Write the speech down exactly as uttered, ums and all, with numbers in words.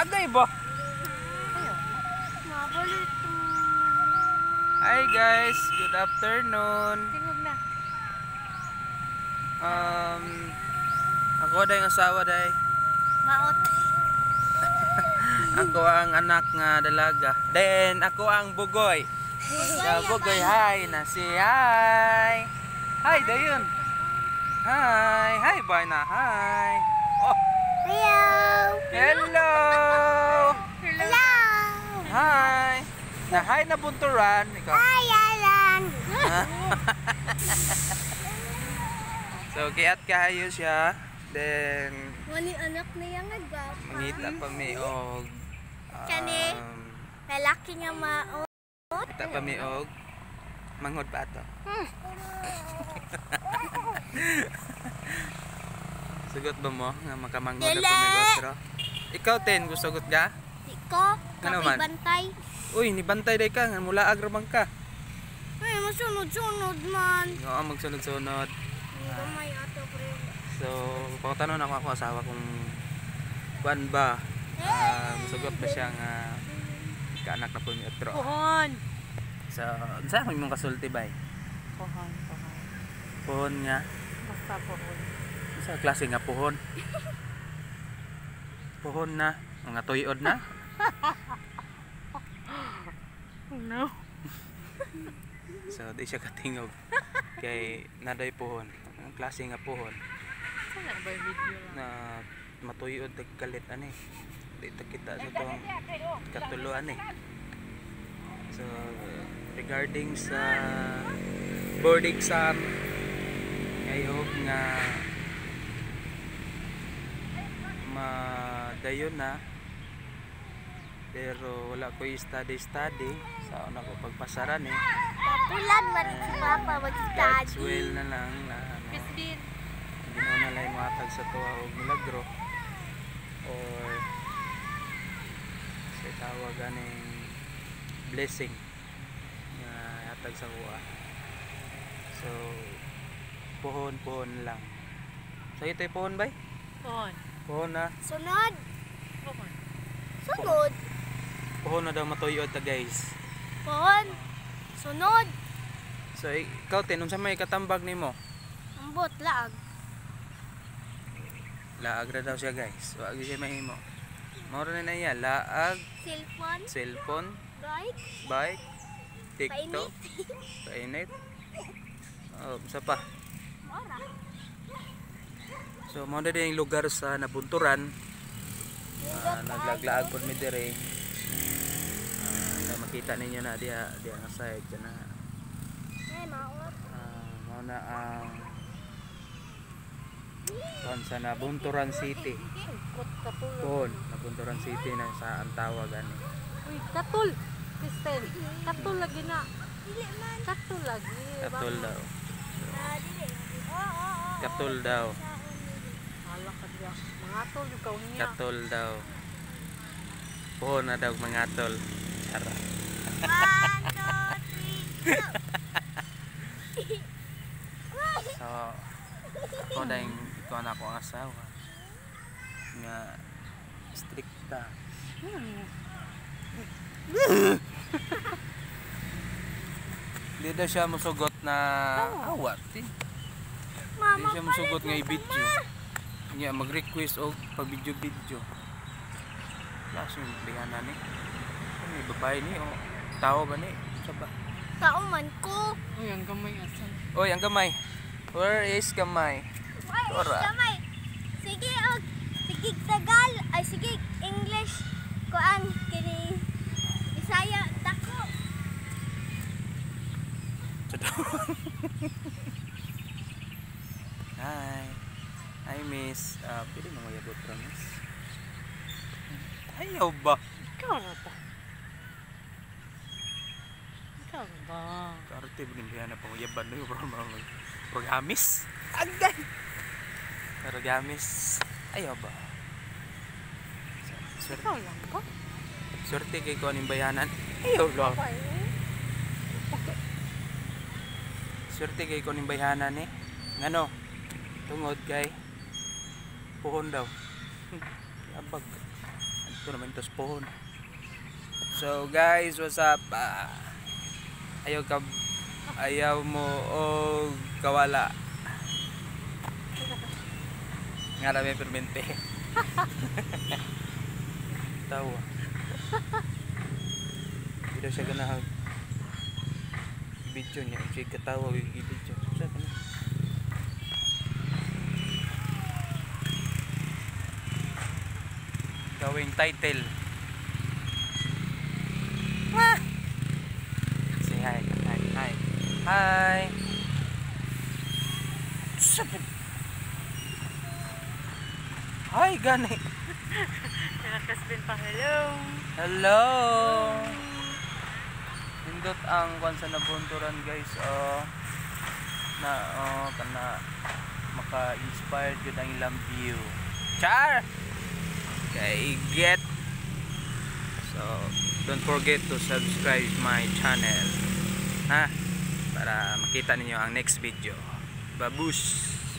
Agay ba? Hi guys, good afternoon. Tingog na. Um, ako day ang asawa day. Maot. Ako ang anak nga dalaga. Then ako ang bugoy. Sa bugoy, hi na si hi. Hi dayon. Hi, hi boy na. Hi. Oh. Hello. Hello. Hello. Hi. Na hi na bunturan ikaw. Hi, Alan. So kiat kayo siya. Then Wani anak niya nga gwapo. mangita pa mi og Kani? um, Lalaki nga maot. kita pa mi og manghod pa ato. Sugot ba mo nga makamanghod Dili. ako mi gotro? Ikaw ten gusto got ka? Di ko. Ano Kapit man? bantay. Uy, ni bantay day ka nga mula agrabang ka. Ay, masunod-sunod man. Oo, magsunod-sunod. Gamay ato pre. So, pangtanong ako ako asawa kung kuan ba? Um, sugot ba siya nga kaanak na po mi otro? Pohon. So, unsa mo imong kasulti bay? Pohon, pohon. Puhon nga. Basta pohon. Sa klase nga puhon. Puhon na, mga tuyod na. No. So di siya katingog. Kay naday puhon. Ang klase nga puhon Sana ba yung video lang? na matuyod ag kalit ani. Di ta kita sa tong katulo ani. So regarding sa board exam I hope nga madayon na, pero wala ko study study sa una ko pagpasaran eh. Papulan man si Papa God's mag-study. will na lang na ano, Christine. Ginoo na lang matag sa tuwa og milagro or sa tawag ganing blessing nga hatag sa kuha. So puhon puhon lang. So ito puhon bay? Pohon. Puhon na. Sunod. Pohon. Sunod. Puhon na daw matuyod ta guys. Pohon. Sunod. So ikaw tin unsa may katambag nimo? Ambot laag. Laag ra daw siya guys. Wa gyud siya mahimo. Mao ra na iya laag, Cellphone. cellphone, Right. bike, TikTok, kainit. Oh, sa pa. Ora. So mao na din yung lugar sa nabunturan. Uh, naglaglaag pod mi dire. Uh, makita ninyo na diha diha nga side dyan na. Eh, maot. Uh, mao na ang kon sa Nabunturan City. Kot katul. Kon, Nabunturan City na sa Antawa gani. Uy, katul. Kristen, katul lagi na. Dili man. Katul lagi. Katul daw. Ah, dili. Oo, oo, oo. Katul daw. Hala ka diya. Mga tol, ikaw niya. Katul daw. Puhon na daw mga tol. Tara. One, two, three, go. So, ako na yung ikaw na ako ang asawa. Nga strikta. Hmm. Hindi daw siya musugot na awat. Eh. Mama, Hindi siya musugot nga i-video. Nga mag-request o pag-video-video. Lakas yung lihanan eh. Ano may babae ni o tao ba ni? Sa ba? kauman ko. Uy, ang gamay asan. Oy, ang gamay. Where is gamay? Ay, Tora. gamay. Sige, og sige Tagal, ay sige English kuan kini Bisaya dako. Hi. Hi, miss. Ah, pwede mo mayabot ra, miss. Ayaw ba? Ikaw na ba? Ikaw na ba? Karte binimbihan na panguyaban na yung programis. Agay! Programis. Ayaw ba? Swerte, Ikaw lang ba? swerte kay ko aning bayanan. Ayaw lang. Swerte kay ko aning bayanan eh. Ngano? Tungod kay puhon daw. Abag. Ito naman ito spawn. So guys, what's up? Ah, ayaw ka ayaw mo o kawala. Nga rami permente. Tawa. Hindi daw siya ganahag video niya. Siya katawa with video. Sa kanya. Gawing title. Ah! Say hi. Hi. Hi. Hi. Sabit. Hi, gani. Nakasbin pa, hello. Hello. Nindot ang kwan sa nabunturan guys. Oh. Na oh kana maka-inspired gud ang ilang view. Char. Okay, get. So, don't forget to subscribe my channel. Ha? Para makita ninyo ang next video. Babush.